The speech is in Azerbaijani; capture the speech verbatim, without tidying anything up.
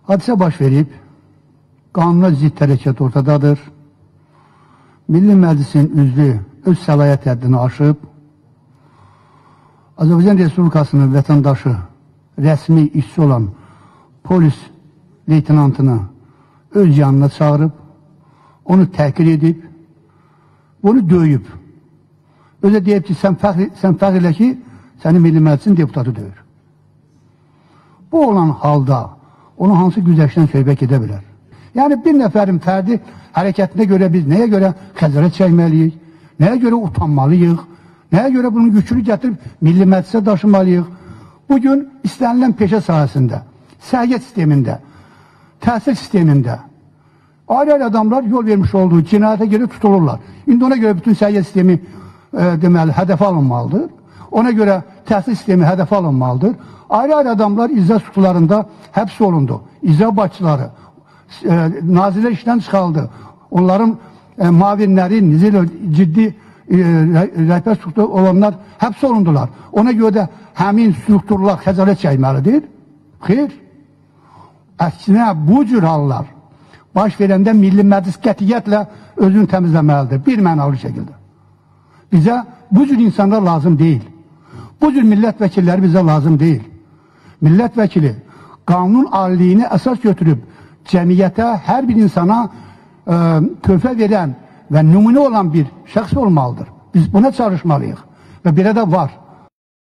Hadisə baş verib, qanuna zidd hərəkət ortadadır. Milli Məclisin üzvü öz səlahiyyət həddini aşıb, Azərbaycan Respublikasının vətəndaşı, rəsmi işçi olan polis leytenantını öz yanına çağırıb, onu təhqir edib, onu döyüb. Özə deyib ki, sən fəxr, sən fəxr elə ki, səni Milli Məclisin deputatı döyür. Bu olan halda, onu hansı güzəşdən söhbət edə bilər? Yəni, bir nəfərin fərdi hərəkətinə görə biz nəyə görə xəzarət çəkməliyik, nəyə görə utanmalıyıq, nəyə görə bunun yükünü gətirib Milli Məclisə daşımalıyıq? Bugün istənilən peşə sahəsində, səhiyyə sistemində, təhsil sistemində ayrı-ayrı adamlar yol vermiş olduğu cinayətə görə tutulurlar. İndi ona görə bütün səhiyyə sistemi e, deməli, hədəfə alınmalıdır. Ona görə təhsil sistemi hədəfə alınmalıdır. Ayrı-ayrı adamlar icra sukularında həbs olundu. İcra başçıları, e, nazirlər işdən çıxaldı. Onların e, mavinləri, nizil ciddi e, rəhbər struktur olanlar həbs olundular. Ona görə də həmin strukturlar xəcalət çəkməlidir. Xeyr. Əksinə bu cür hallar baş verəndə Milli Məclis qətiyyətlə özünü təmizləməlidir. Bir mənalı şəkildə. Bizə bu cür insanlar lazım deyil. Bu cür millət vəkilləri bizə lazım deyil. Millət vəkili qanun aliliyini əsas götürüb cəmiyyətə, hər bir insana e, töhfə verən və nümunə olan bir şəxs olmalıdır. Biz buna çalışmalıyıq və belə də var.